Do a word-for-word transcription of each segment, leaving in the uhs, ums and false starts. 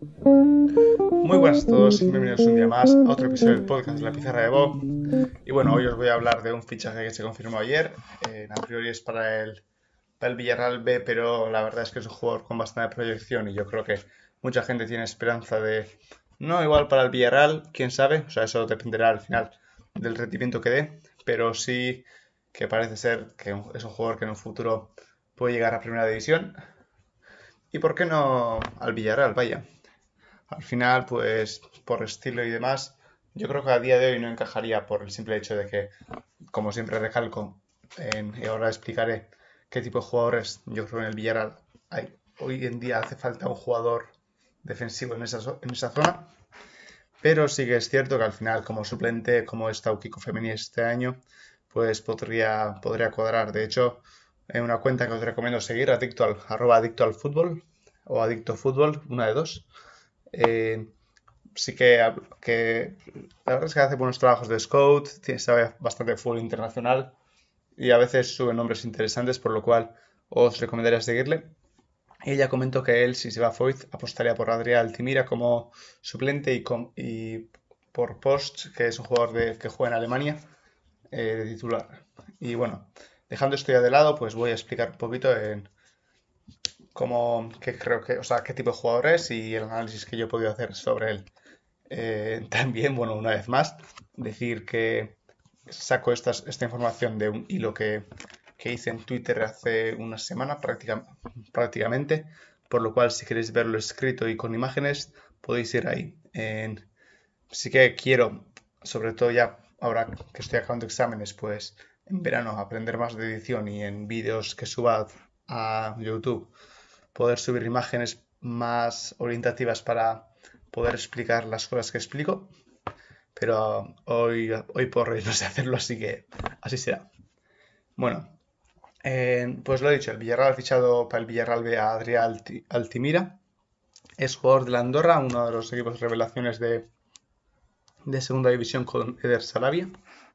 Muy buenas a todos y bienvenidos un día más a otro episodio del podcast de la Pizarra de Bob. Y bueno, hoy os voy a hablar de un fichaje que se confirmó ayer. Eh, a priori es para el, para el Villarreal B, pero la verdad es que es un jugador con bastante proyección y yo creo que mucha gente tiene esperanza de... No igual para el Villarreal, quién sabe, o sea, eso dependerá al final del rendimiento que dé, pero sí que parece ser que es un jugador que en un futuro puede llegar a Primera División. ¿Y por qué no al Villarreal? Vaya. Al final, pues por estilo y demás, yo creo que a día de hoy no encajaría por el simple hecho de que, como siempre recalco, en- y ahora explicaré qué tipo de jugadores yo creo en el Villarreal hay. Hoy en día hace falta un jugador defensivo en esa, zo- en esa zona, pero sí que es cierto que al final, como suplente, como está Kiko Femení este año, pues podría, podría cuadrar. De hecho, en una cuenta que os recomiendo seguir, adicto al, arroba adicto al fútbol o adicto fútbol, una de dos. eh, sí que, que la verdad es que hace buenos trabajos de scout, tiene- sabe bastante de fútbol internacional y a veces sube nombres interesantes, por lo cual os recomendaría seguirle. Ella comentó que él, si se va a Foyth, apostaría por Adrián Altimira como suplente y, com- y por Post, que es un jugador de- que juega en Alemania, eh, de titular. Y bueno, dejando esto ya de lado, pues voy a explicar un poquito en cómo, qué creo que, o sea, qué tipo de jugador es y el análisis que yo he podido hacer sobre él. Eh, también, bueno, una vez más, decir que saco estas- esta información de un hilo que, que hice en Twitter hace una semana práctica- prácticamente, por lo cual si queréis verlo escrito y con imágenes, podéis ir ahí. En- sí que quiero, sobre todo ya ahora que estoy acabando exámenes, pues en verano aprender más de edición y en vídeos que suba a YouTube poder subir imágenes más orientativas para poder explicar las cosas que explico, pero hoy, hoy por hoy no sé hacerlo, así que así será. Bueno, eh, pues lo he dicho, el Villarreal ha fichado para el Villarreal B a Adrián Alti- Altimira, es jugador de la Andorra, uno de los equipos revelaciones de, de segunda división con Eder Sarabia.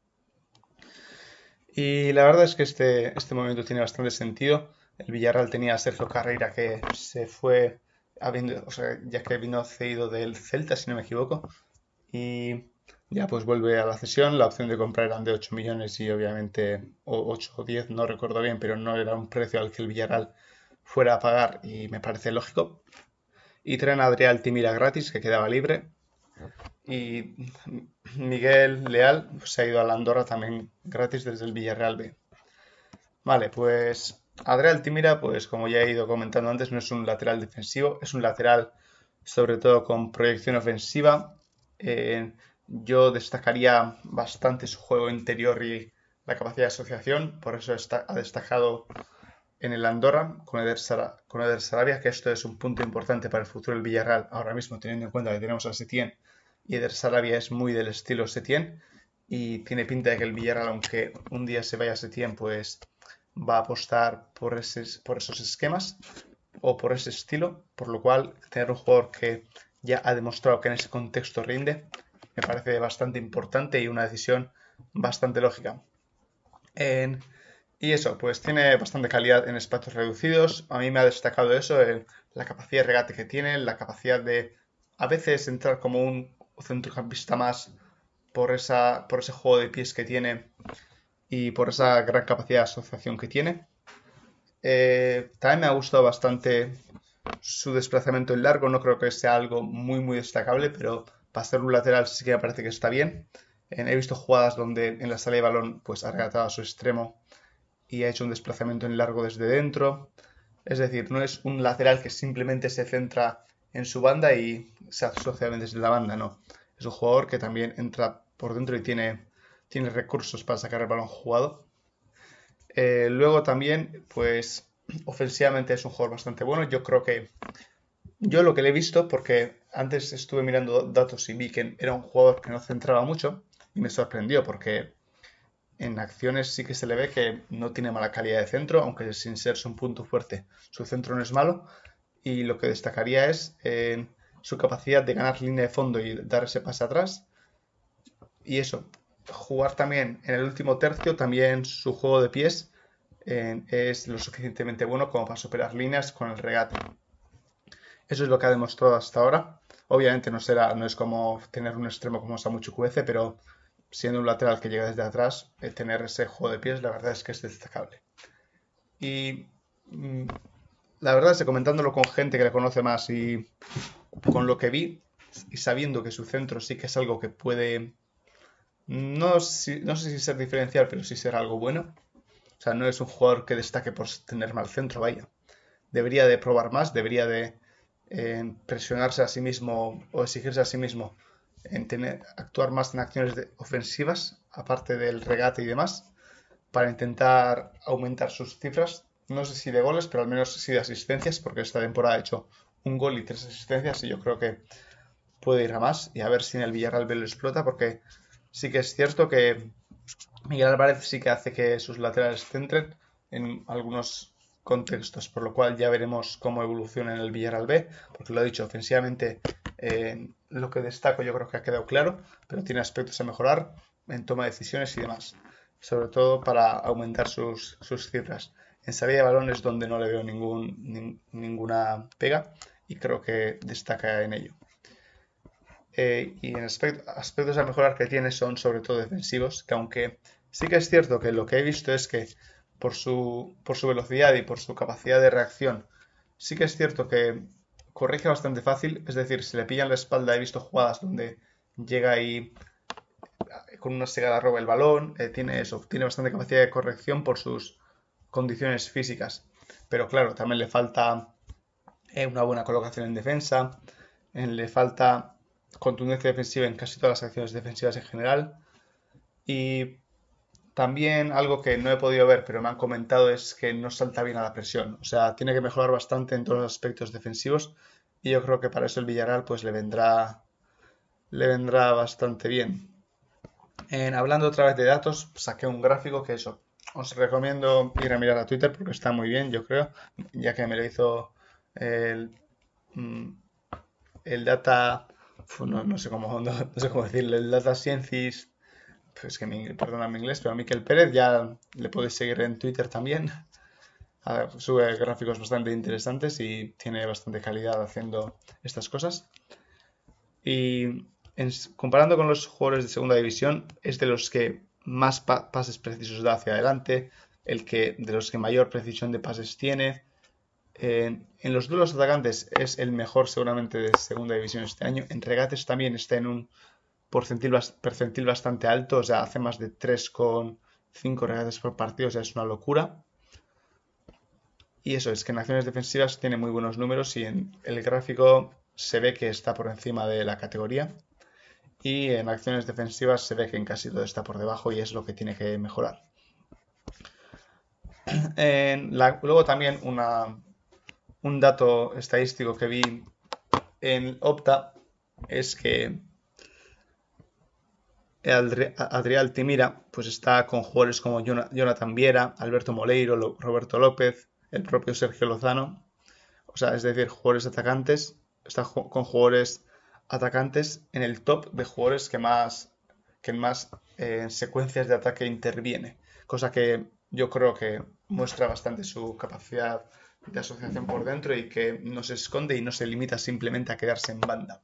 Y la verdad es que este, este movimiento tiene bastante sentido. El Villarreal tenía a Sergio Carreira que se fue, habiendo, o sea, ya que vino cedido del Celta, si no me equivoco, y ya pues vuelve a la cesión. La opción de compra eran de ocho millones y obviamente, o ocho o diez, no recuerdo bien, pero no era un precio al que el Villarreal fuera a pagar y me parece lógico. Y traen a Adrián Altimira gratis, que quedaba libre. Y Miguel Leal pues, se ha ido a la Andorra también gratis desde el Villarreal B. Vale, pues Adrián Altimira, pues como ya he ido comentando antes, no es un lateral defensivo, es un lateral sobre todo con proyección ofensiva. Eh, yo destacaría bastante su juego interior y la capacidad de asociación, por eso está, ha destacado en el Andorra con Eder, Sara, con Eder Sarabia, que esto es un punto importante para el futuro del Villarreal, ahora mismo teniendo en cuenta que tenemos a Setién y Eder Sarabia es muy del estilo Setién y tiene pinta de que el Villarreal, aunque un día se vaya a Setién, pues va a apostar por, ese, por esos esquemas o por ese estilo, por lo cual tener un jugador que ya ha demostrado que en ese contexto rinde me parece bastante importante y una decisión bastante lógica. En- y eso, pues tiene bastante calidad en espacios reducidos. A mí me ha destacado eso, el- la capacidad de regate que tiene, la capacidad de a veces entrar como un centrocampista más por, esa, por ese juego de pies que tiene y por esa gran capacidad de asociación que tiene. Eh, también me ha gustado bastante su desplazamiento en largo, no creo que sea algo muy muy destacable, pero para ser un lateral sí que me parece que está bien. Eh, he visto jugadas donde en la salida de balón pues ha regatado a su extremo y ha hecho un desplazamiento en largo desde dentro. Es decir, no es un lateral que simplemente se centra en su banda y se asocia desde la banda, no. Es un jugador que también entra por dentro y tiene, tiene recursos para sacar el balón jugado. Eh, luego también, pues ofensivamente es un jugador bastante bueno. Yo creo que yo lo que le he visto, porque antes estuve mirando datos y vi que era un jugador que no centraba mucho y me sorprendió porque en acciones sí que se le ve que no tiene mala calidad de centro, aunque sin ser su punto fuerte, su centro no es malo. Y lo que destacaría es eh, su capacidad de ganar línea de fondo y dar ese pase atrás. Y eso, jugar también en el último tercio, también su juego de pies eh, es lo suficientemente bueno como para superar líneas con el regate. Eso es lo que ha demostrado hasta ahora. Obviamente no será, no es como tener un extremo como Samu Chukwueze, pero siendo un lateral que llega desde atrás, eh, tener ese juego de pies, la verdad es que es destacable. Y mm, la verdad es que comentándolo con gente que le conoce más y con lo que vi, y sabiendo que su centro sí que es algo que puede, no, si- no sé si ser diferencial, pero sí ser algo bueno. O sea, no es un jugador que destaque por tener mal centro, vaya. Debería de probar más, debería de eh, presionarse a sí mismo o exigirse a sí mismo en tener, actuar más en acciones de- ofensivas, aparte del regate y demás, para intentar aumentar sus cifras. No sé si de goles, pero al menos sí de asistencias, porque esta temporada ha hecho un gol y tres asistencias y yo creo que puede ir a más y a ver si en el Villarreal B lo explota, porque sí que es cierto que Miguel Álvarez sí que hace que sus laterales centren en algunos contextos, por lo cual ya veremos cómo evoluciona en el Villarreal B, porque lo he dicho, ofensivamente eh, lo que destaco yo creo que ha quedado claro, pero tiene aspectos a mejorar en toma de decisiones y demás, sobre todo para aumentar sus, sus cifras. En salida de balones donde no le veo ningún, nin- ninguna pega y creo que destaca en ello. Eh, y en aspect- aspectos a mejorar que tiene son sobre todo defensivos, que aunque sí que es cierto que lo que he visto es que por su, por su velocidad y por su capacidad de reacción, sí que es cierto que corrige bastante fácil, es decir, si le pillan la espalda, he visto jugadas donde llega y con una segada roba el balón, eh, tiene eso, tiene bastante capacidad de corrección por sus condiciones físicas, pero claro, también le falta eh, una buena colocación en defensa, eh, le falta contundencia defensiva en casi todas las acciones defensivas en general. Y también algo que no he podido ver, pero me han comentado, es que no salta bien a la presión. O sea, tiene que mejorar bastante en todos los aspectos defensivos. Y yo creo que para eso el Villarreal pues le vendrá, le vendrá bastante bien. En, hablando otra vez de datos, saqué un gráfico que eso. Os recomiendo ir a mirar a Twitter porque está muy bien, yo creo, ya que me lo hizo el, mm, el data, no, no sé cómo, no, no sé cómo decirlo, el data scientist, pues que mi, perdona mi inglés, pero Miquel Pérez ya le podéis seguir en Twitter también. A ver, sube gráficos bastante interesantes y tiene bastante calidad haciendo estas cosas. Y en, comparando con los jugadores de segunda división, es de los que más pa pases precisos da hacia adelante, el que de los que mayor precisión de pases tiene. En, en los duelos atacantes es el mejor seguramente de segunda división este año. En regates también está en un percentil, percentil bastante alto, o sea, hace más de tres coma cinco regates por partido, o sea, es una locura. Y eso es que en acciones defensivas tiene muy buenos números y en el gráfico se ve que está por encima de la categoría. Y en acciones defensivas se ve que en casi todo está por debajo y es lo que tiene que mejorar. En la, luego también una, un dato estadístico que vi en Opta es que Adrià Altimira pues está con jugadores como Jonathan Viera, Alberto Moleiro, Roberto López, el propio Sergio Lozano. O sea, es decir, jugadores atacantes, está con jugadores atacantes en el top de jugadores que más, que en más eh, secuencias de ataque interviene. Cosa que yo creo que muestra bastante su capacidad de asociación por dentro y que no se esconde y no se limita simplemente a quedarse en banda.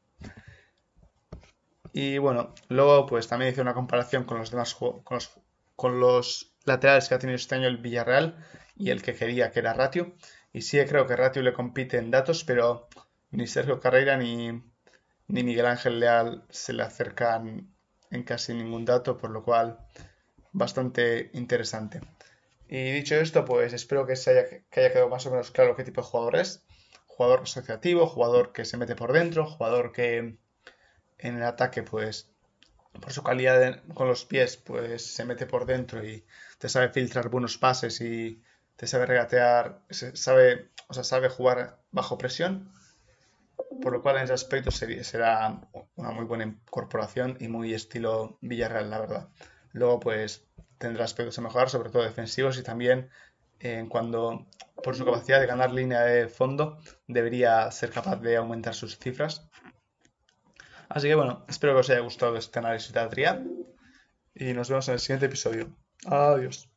Y bueno, luego pues también hice una comparación con los demás con los, con los laterales que ha tenido este año el Villarreal y el que quería, que era Ratio. Y sí creo que Ratio le compite en datos, pero ni Sergio Carreira ni, ni Miguel Ángel Leal se le acercan en casi ningún dato, por lo cual bastante interesante. Y dicho esto, pues espero que, se haya, que haya quedado más o menos claro qué tipo de jugador es. Jugador asociativo, jugador que se mete por dentro, jugador que en el ataque, pues por su calidad de, con los pies, pues se mete por dentro y te sabe filtrar buenos pases y te sabe regatear, sabe, o sea, sabe jugar bajo presión, por lo cual en ese aspecto sería, será una muy buena incorporación y muy estilo Villarreal, la verdad. Luego, pues tendrá aspectos a mejorar, sobre todo defensivos y también en cuando por su capacidad de ganar línea de fondo debería ser capaz de aumentar sus cifras. Así que bueno, espero que os haya gustado este análisis de Adrián y nos vemos en el siguiente episodio. Adiós.